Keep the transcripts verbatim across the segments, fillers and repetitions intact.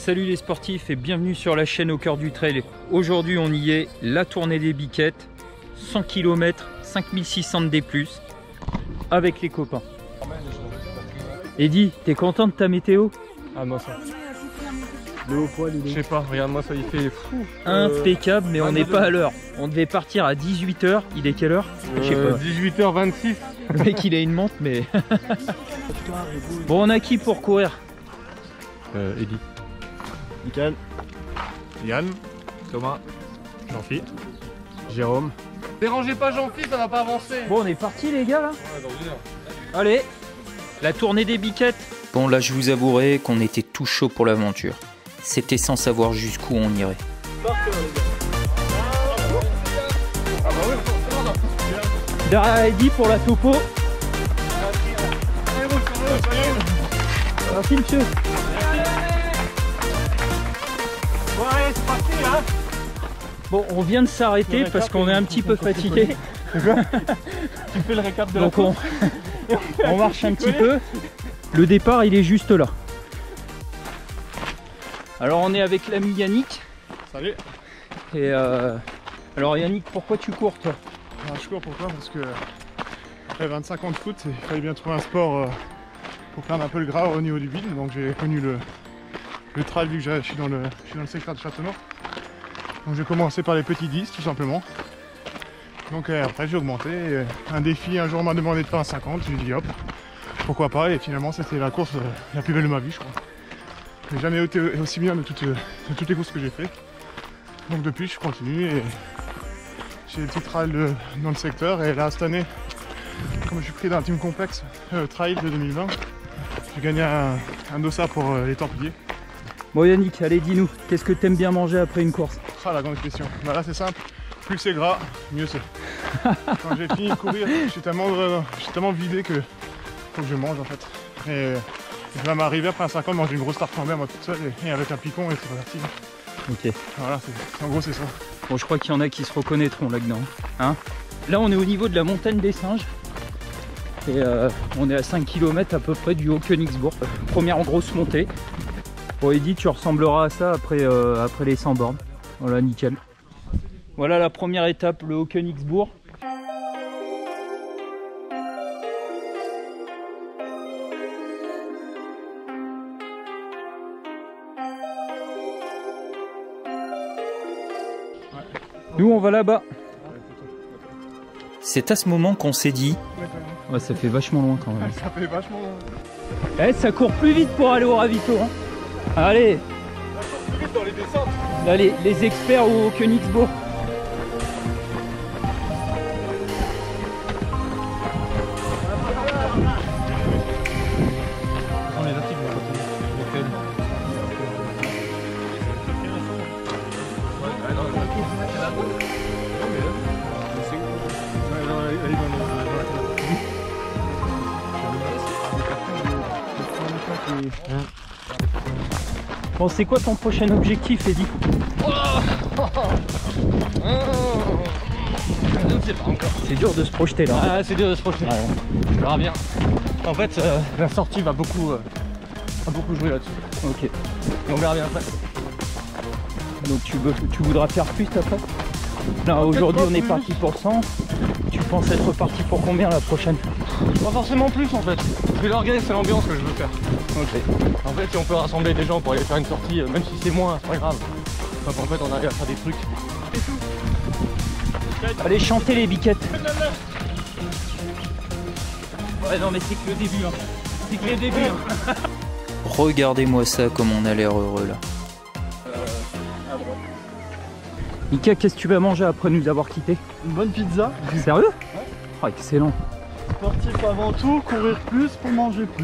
Salut les sportifs et bienvenue sur la chaîne Au Cœur du Trail. Aujourd'hui on y est, la tournée des biquettes, cent kilomètres, cinq mille six cents D plus, avec les copains. Eddy, t'es content de ta météo? Ah moi ça. Le haut poil, il est... Je sais pas, regarde moi ça il fait fou. Impeccable, mais on n'est pas à l'heure. On devait partir à dix-huit heures, il est quelle heure? euh, Je sais pas. dix-huit heures vingt-six. Le mec il a une montre mais... Bon, on a qui pour courir? Euh, Eddy. Michael. Yann. Thomas. Jean-Philippe. Jérôme. Dérangez pas Jean-Philippe, ça va pas avancer. Bon, on est parti les gars là? Ouais, dans une heure. Allez, la tournée des biquettes. Bon là je vous avouerai qu'on était tout chaud pour l'aventure. C'était sans savoir jusqu'où on irait. Derrière Eddy pour la topo. Merci monsieur. Bon, on vient de s'arrêter parce qu'on est un petit peu fatigué. Tu fais le récap de la Donc on, on marche un petit peu. Le départ il est juste là. Alors on est avec l'ami Yannick. Salut. Et euh, alors Yannick, pourquoi tu cours toi? Alors, je cours pourquoi? Parce que après vingt-cinq ans de foot, il fallait bien trouver un sport euh, pour perdre un peu le gras au niveau du bide. Donc j'ai connu le, le trail vu que je suis dans le, je suis dans le secteur de Châteauneuf. Donc j'ai commencé par les petits dix tout simplement. Donc euh, après j'ai augmenté. Et un défi, un jour on m'a demandé de faire un cinquante, j'ai dit hop, pourquoi pas. Et finalement c'était la course euh, la plus belle de ma vie je crois. J'ai jamais été aussi bien de toutes, de toutes les courses que j'ai fait. Donc depuis je continue et j'ai des petits trails dans le secteur. Et là cette année, comme je suis pris d'un team complexe euh, trail de deux mille vingt, j'ai gagné un, un dossard pour euh, les Templiers. Bon Yannick, allez dis-nous, qu'est-ce que t'aimes bien manger après une course? Ah la grande question. Bah là c'est simple, plus c'est gras, mieux c'est. Quand j'ai fini de courir, je suis tellement, euh, je suis tellement vidé que faut que je mange en fait. Et je vais m'arriver après un cinquante manger une grosse tarte flambée moi toute seule et, et avec un picon et c'est reparti. Ok. Voilà, en gros c'est ça. Bon, je crois qu'il y en a qui se reconnaîtront là-dedans. Hein, là on est au niveau de la montagne des singes. Et euh, on est à cinq kilomètres à peu près du Haut-Königsbourg. Première grosse montée. Bon Eddy, tu ressembleras à ça après, euh, après les cent bornes. Voilà, nickel. Voilà la première étape, le Haut-Königsbourg. Nous on va là-bas. C'est à ce moment qu'on s'est dit... Ouais, ça fait vachement loin quand même. Ça fait vachement loin. Eh, ça court plus vite pour aller au ravito. Hein. Allez. Ça court plus vite dans les descentes. Là, les, les experts au Königsbourg. Bon, c'est quoi ton prochain objectif, Eddy? C'est dur de se projeter là. Ah, c'est dur de se projeter. Ouais. On verra bien. En fait, euh, la sortie va beaucoup, euh, va beaucoup jouer là-dessus. Ok. Et on verra bien après. Donc tu, veux, tu voudras faire plus après? Là aujourd'hui on est parti pour cent. Tu penses être parti pour combien la prochaine? Pas forcément plus en fait. Je vais l'organiser, c'est l'ambiance que je veux faire. Ok. En fait si on peut rassembler des gens pour aller faire une sortie, même si c'est moins, c'est pas grave. Donc en fait on arrive à faire des trucs. Allez chanter les biquettes. Ouais non mais c'est que le début hein. C'est que le début hein. Regardez-moi ça comme on a l'air heureux là. Mika, qu'est-ce que tu vas manger après nous avoir quittés? Une bonne pizza. Sérieux? Ouais. Oh, excellent. Sportif avant tout, courir plus pour manger plus.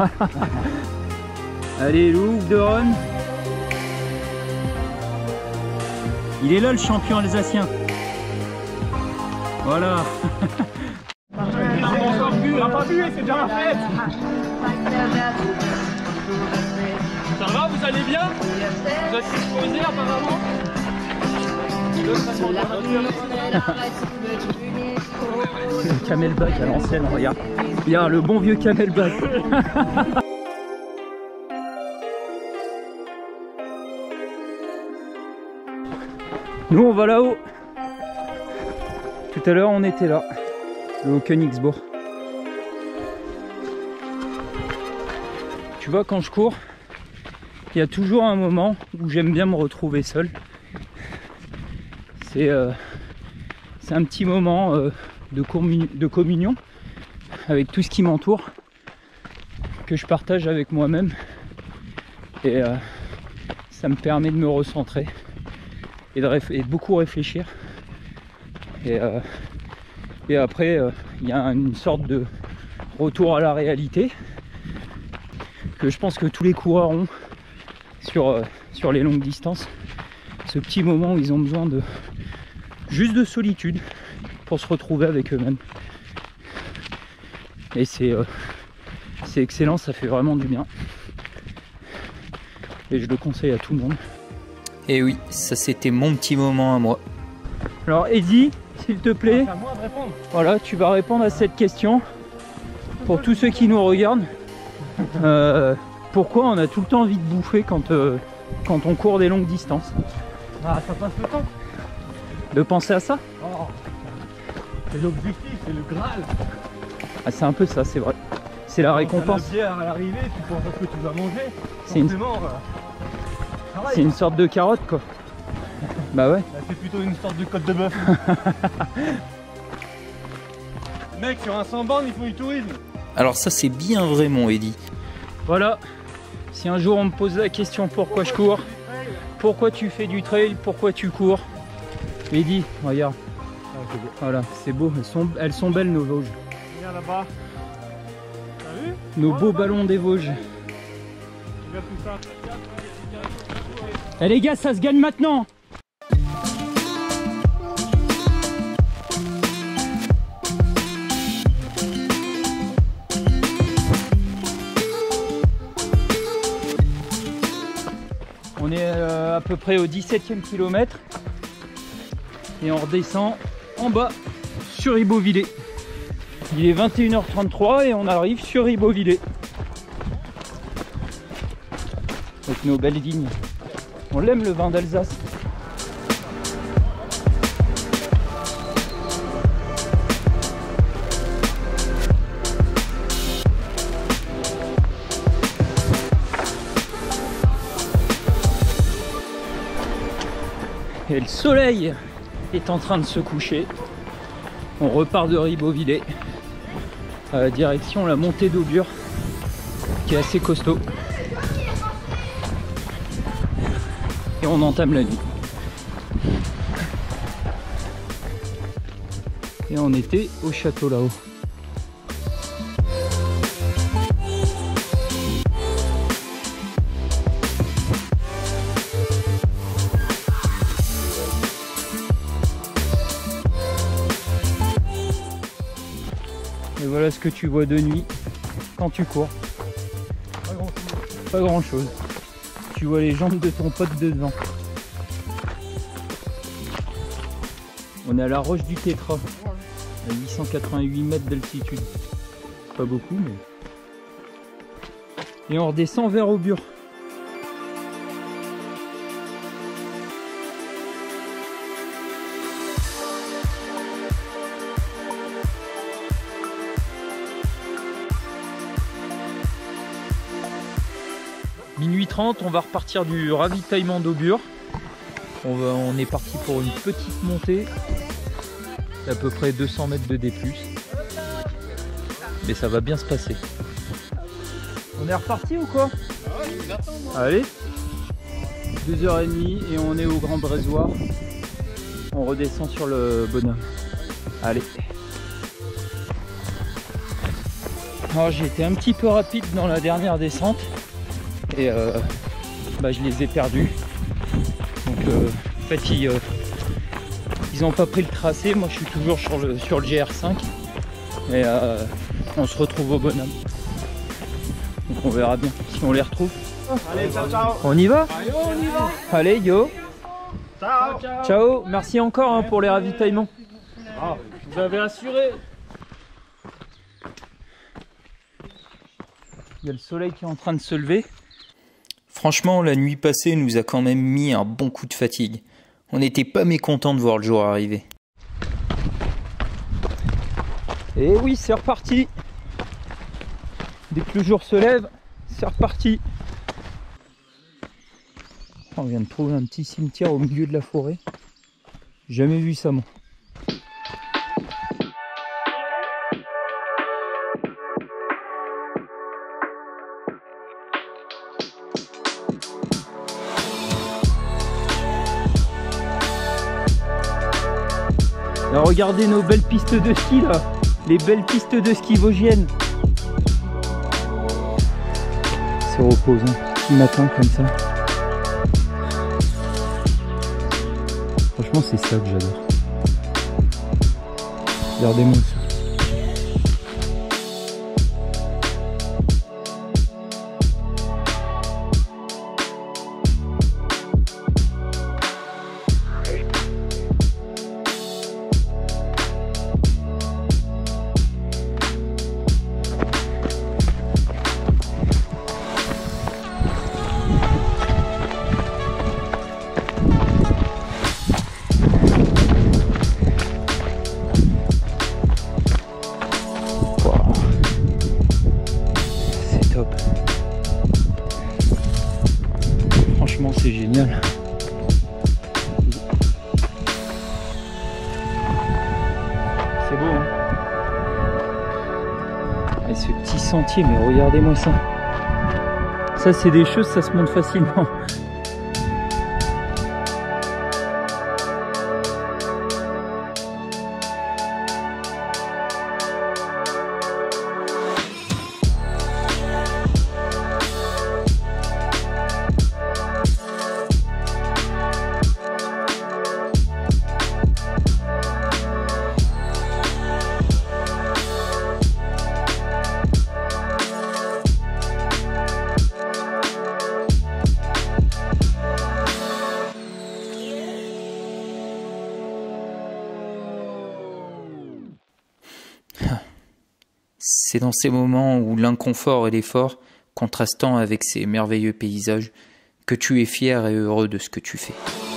Allez, Louvre de Rhône. Il est là le champion alsacien. Voilà. On n'a pas bu, c'est déjà la fête. Ça va, vous allez bien? Vous êtes exposés apparemment? Le camelback à l'ancienne, regarde. Regarde le bon vieux camelback. Nous on va là-haut. Tout à l'heure on était là, le Haut-Königsbourg. Tu vois, quand je cours, il y a toujours un moment où j'aime bien me retrouver seul. C'est euh, c'est un petit moment euh, de, de communion avec tout ce qui m'entoure, que je partage avec moi-même. Et euh, ça me permet de me recentrer et de, et de beaucoup réfléchir. Et, euh, et après, il euh, y a une sorte de retour à la réalité que je pense que tous les coureurs ont sur, euh, sur les longues distances. Ce petit moment où ils ont besoin de juste de solitude pour se retrouver avec eux-mêmes. Et c'est euh, c'est excellent, ça fait vraiment du bien. Et je le conseille à tout le monde. Et oui, ça c'était mon petit moment à moi. Alors Eddie, s'il te plaît, C'est à moi de répondre. voilà, tu vas répondre à cette question. Pour tous ceux qui nous regardent, euh, pourquoi on a tout le temps envie de bouffer quand, euh, quand on court des longues distances? Ah, ça passe le temps. De penser à ça? Oh. C'est l'objectif, c'est le Graal. Ah, c'est un peu ça, c'est vrai. C'est la récompense. Quand t'as la bière à l'arrivée, tu penses à ce que tu vas manger. C'est une... euh, une sorte de carotte, quoi. Bah ouais. C'est plutôt une sorte de côte de bœuf. Mec, sur un cent bornes, il faut du tourisme. Alors ça c'est bien vrai mon Eddy. Voilà. Si un jour on me pose la question pourquoi je cours, pourquoi tu fais du trail, pourquoi tu cours, Eddy, regarde. Voilà, c'est beau, elles sont, elles sont belles nos Vosges. Regarde là-bas. T'as vu? Nos beaux ballons des Vosges. Regarde tout ça. Eh les gars, ça se gagne maintenant. On est euh, à peu près au dix-septième kilomètre et on redescend en bas sur Ribeauvillé. Il est vingt et une heures trente-trois et on arrive sur Ribeauvillé avec nos belles vignes. On l'aime le vin d'Alsace. Et le soleil est en train de se coucher. On repart de Ribeauvillé à direction la montée d'Aubure qui est assez costaud. Et on entame la nuit. Et on était au château là-haut. Et voilà ce que tu vois de nuit quand tu cours. Pas grand chose. Pas grand chose. Tu vois les jambes de ton pote devant. On est à la roche du Tétra, à huit cent quatre-vingt-huit mètres d'altitude. Pas beaucoup, mais... Et on redescend vers Aubure. Minuit trente, on va repartir du ravitaillement d'Aubure. On, va, on est parti pour une petite montée d'à peu près deux cents mètres de D plus. Mais ça va bien se passer. On est reparti ou quoi? Allez, deux heures trente et on est au Grand Brésoir. On redescend sur le bonhomme. Allez. Alors j'ai été un petit peu rapide dans la dernière descente. Et euh, bah, je les ai perdus. Donc euh, en fait ils euh, ils n'ont pas pris le tracé. Moi je suis toujours sur le, sur le G R cinq. Et euh, on se retrouve au bonhomme. Donc on verra bien si on les retrouve. Allez, ciao, ciao. On y va? Allez, on y va. Allez, yo. Ciao, ciao. Ciao. Merci encore hein, pour les ravitaillements. Ah, vous avez assuré. Il y a le soleil qui est en train de se lever. Franchement, la nuit passée nous a quand même mis un bon coup de fatigue. On n'était pas mécontents de voir le jour arriver. Et oui, c'est reparti. Dès que le jour se lève, c'est reparti. On vient de trouver un petit cimetière au milieu de la forêt. Jamais vu ça, moi. Alors regardez nos belles pistes de ski là, les belles pistes de ski vosgiennes. C'est reposant, petit matin comme ça. Franchement c'est ça que j'adore. Regardez-moi ça. Franchement c'est génial. C'est beau hein. Et ce petit sentier, mais regardez-moi ça. Ça c'est des choses, ça se monte facilement. C'est dans ces moments où l'inconfort et l'effort, contrastant avec ces merveilleux paysages, que tu es fier et heureux de ce que tu fais.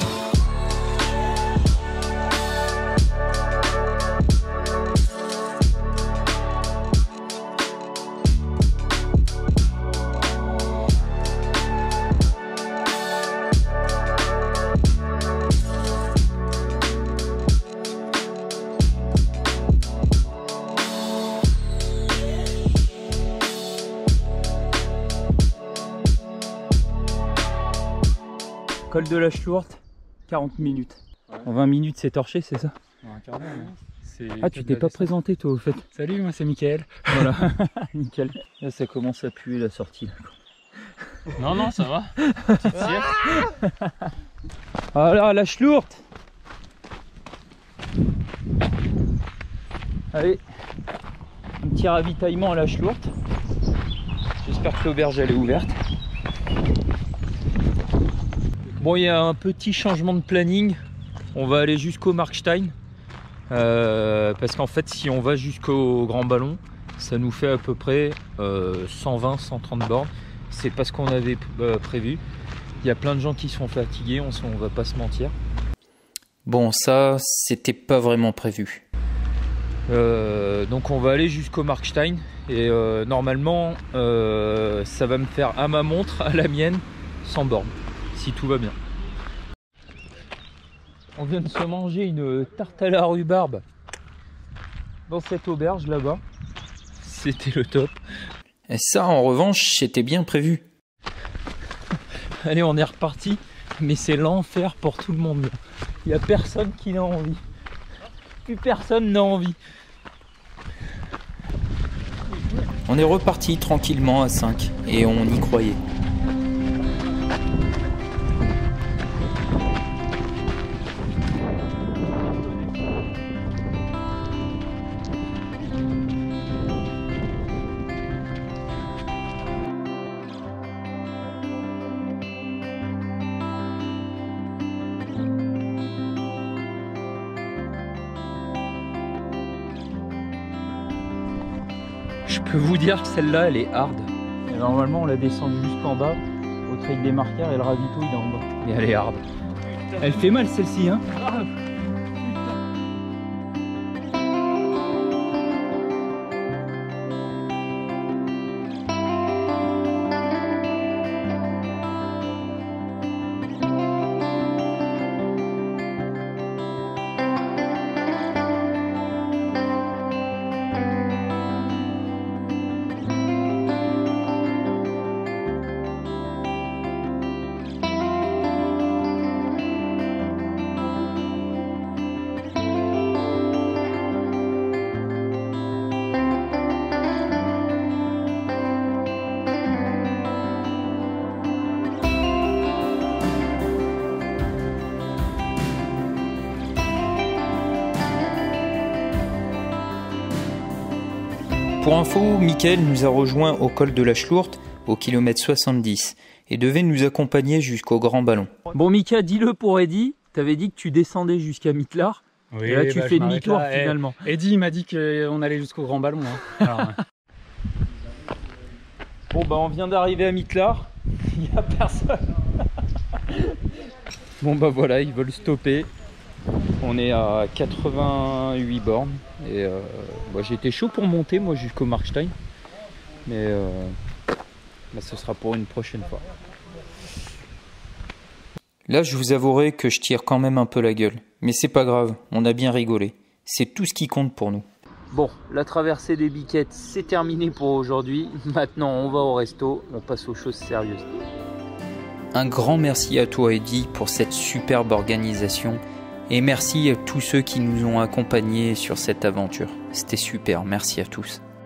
Col de la Schlourte, quarante minutes. Ouais. En vingt minutes c'est torché, c'est ça? Un quart d'heure, hein. Ah, tu t'es pas présenté toi au fait? Salut, moi c'est Mickaël. Voilà, nickel. Là ça commence à puer la sortie. Là. Non, non, ça va. Voilà, la Schlourte. Allez, un petit ravitaillement à la Schlourte. J'espère que l'auberge elle est ouverte. Bon, il y a un petit changement de planning. On va aller jusqu'au Markstein. Euh, parce qu'en fait, si on va jusqu'au Grand Ballon, ça nous fait à peu près euh, cent vingt à cent trente bornes. C'est pas ce qu'on avait euh, prévu. Il y a plein de gens qui sont fatigués, on, on va pas se mentir. Bon, ça, c'était pas vraiment prévu. Euh, donc on va aller jusqu'au Markstein. Et euh, normalement, euh, ça va me faire à ma montre, à la mienne, cent bornes. Si tout va bien. On vient de se manger une tarte à la rhubarbe dans cette auberge là-bas. C'était le top. Et ça, en revanche, c'était bien prévu. Allez, on est reparti. Mais c'est l'enfer pour tout le monde. Il n'y a personne qui n'a envie. Plus personne n'a envie. On est reparti tranquillement à cinq et on y croyait. Je peux vous dire que celle-là, elle est hard. Et normalement, on la descend jusqu'en bas, au trail des marqueurs, et le ravito, il est en bas. Mais elle est hard. Elle fait mal celle-ci, hein. Pour info, Mickaël nous a rejoint au col de la Schlourte, au kilomètre soixante-dix, et devait nous accompagner jusqu'au Grand Ballon. Bon Mika, dis-le pour Eddy, t'avais dit que tu descendais jusqu'à Mittelard, Oui, et là tu bah, fais demi-tour finalement. Et Eddy m'a dit qu'on allait jusqu'au Grand Ballon. Hein. Alors, bon bah on vient d'arriver à Mittelard, il n'y a personne. Bon bah voilà, ils veulent stopper. On est à quatre-vingt-huit bornes et euh, bah, j'ai été chaud pour monter moi jusqu'au Markstein, mais euh, bah, ce sera pour une prochaine fois. Là, je vous avouerai que je tire quand même un peu la gueule, mais c'est pas grave, on a bien rigolé. C'est tout ce qui compte pour nous. Bon, la traversée des Biquettes, c'est terminé pour aujourd'hui. Maintenant, on va au resto, on passe aux choses sérieuses. Un grand merci à toi, Eddy, pour cette superbe organisation. Et merci à tous ceux qui nous ont accompagnés sur cette aventure. C'était super, merci à tous.